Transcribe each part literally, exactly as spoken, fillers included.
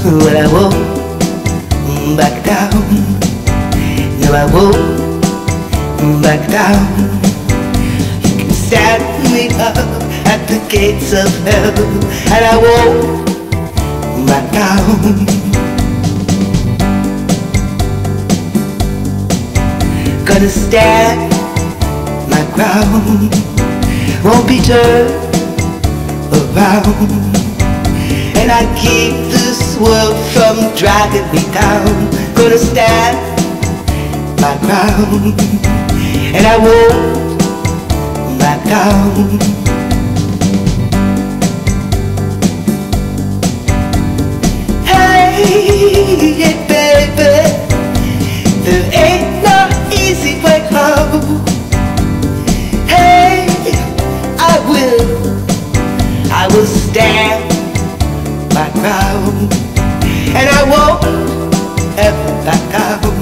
When I won't back down, no I won't back down. You can stand me up at the gates of hell, and I won't back down. Gonna stand my ground, won't be turned around. And I keep this world from dragging me down. Gonna stand my ground, and I won't back down. Hey, yeah, baby, there ain't no easy way home. Hey, I will, I will stand my ground, and I won't ever back down.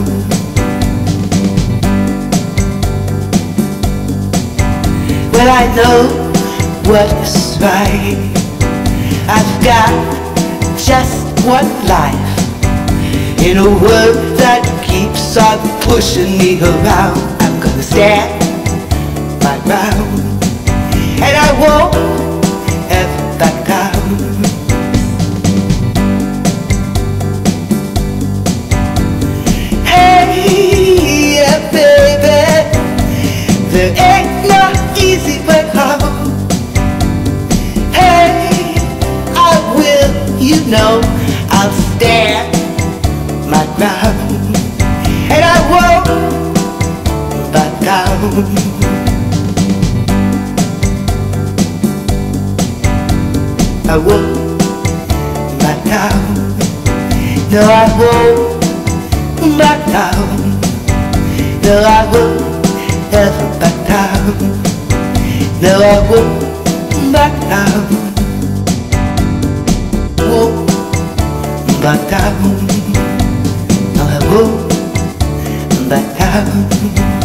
Well, I know what's right. I've got just one life in a world that keeps on pushing me around. I'm gonna stand my ground, and I won't ever back down. There ain't no easy way home. Hey, I will, you know, I'll stand my ground, and I won't back down. I won't back down. No, I won't back down. No, I won't ever back down. No, I won't back down. Won't back down. No, I won't back down.